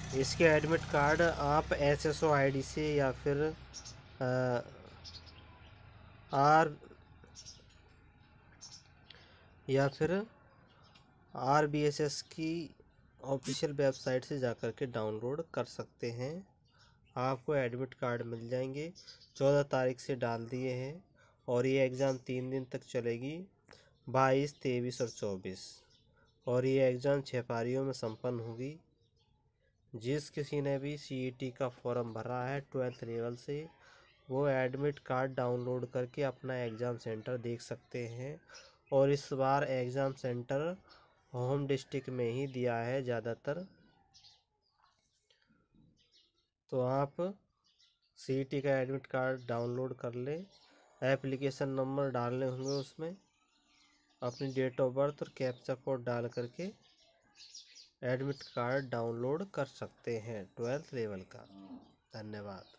इसके admit card आप SSO ID से या फिर आर या फिर RBSS की ऑफिशियल वेबसाइट से जाकर के डाउनलोड कर सकते हैं। आपको एडमिट कार्ड मिल जाएंगे। 14 तारीख से डाल दिए हैं और ये एग्ज़ाम 3 दिन तक चलेगी, 22, 23 और 24। और ये एग्ज़ाम 6 पारियों में संपन्न होगी। जिस किसी ने भी CET का फॉर्म भरा है 12th लेवल से, वो एडमिट कार्ड डाउनलोड करके अपना एग्ज़ाम सेंटर देख सकते हैं। और इस बार एग्ज़ाम सेंटर होम डिस्ट्रिक्ट में ही दिया है ज़्यादातर। तो आप CET का एडमिट कार्ड डाउनलोड कर लें। एप्लीकेशन नंबर डालने होंगे उसमें, अपनी डेट ऑफ बर्थ और कैप्चा कोड डाल करके एडमिट कार्ड डाउनलोड कर सकते हैं 12th लेवल का। धन्यवाद।